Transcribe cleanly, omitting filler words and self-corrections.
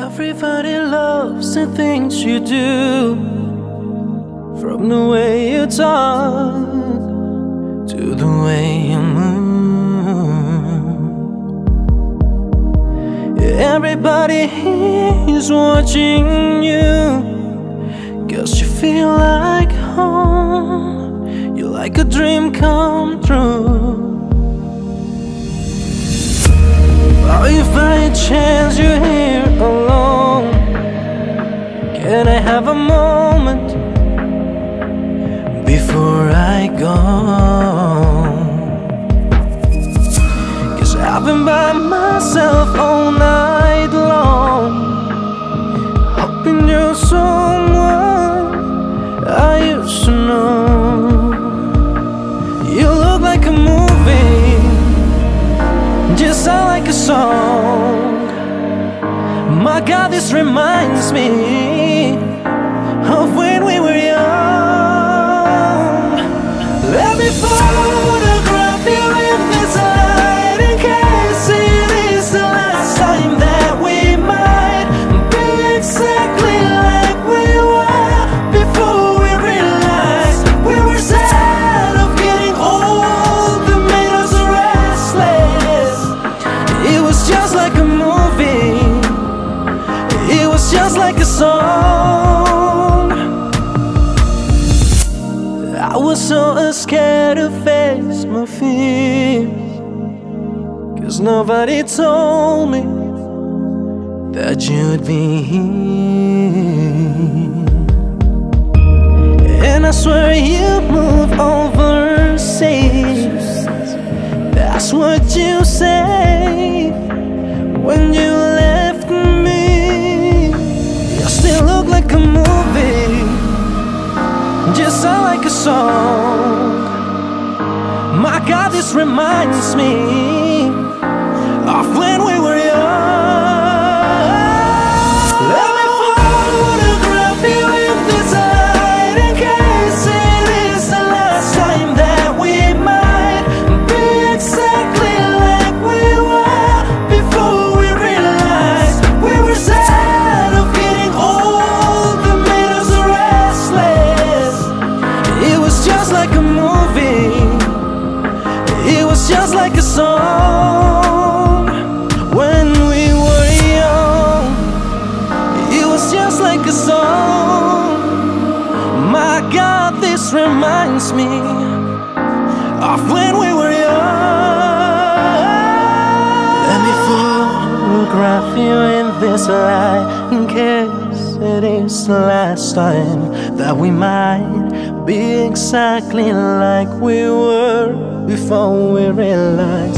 Everybody loves the things you do, from the way you talk to the way you move. Everybody is watching you, 'cause you feel like home. You're like a dream come true. Oh, if by a chance you're here alone, can I have a moment before I go? 'Cause I've been by myself all night long, hoping you're someone I used to know. You look like a movie, just sound like a song. My God, this reminds me of when we were young. Let me photograph you in this light, in case it is the last time that we might be exactly like we were before we realized we were sad of getting old. That made us restless. It was just like a movie, it was just like a song. I was so scared to face my fears, 'cause nobody told me that you'd be here. And I swear you moved overseas, that's what you say when you left me. You still look like a movie, just sound like a song. My God, this reminds me of when we were young. Let me photograph you in this light, in case it is the last time that we might be exactly like we were before we realized we were sad of getting old. That made us restless. It was just like a movie, it was just like a song. When we were young, it was just like a song. My God, this reminds me of when we were young. Let me photograph you in this light, in case it is the last time that we might be exactly like we were before we realized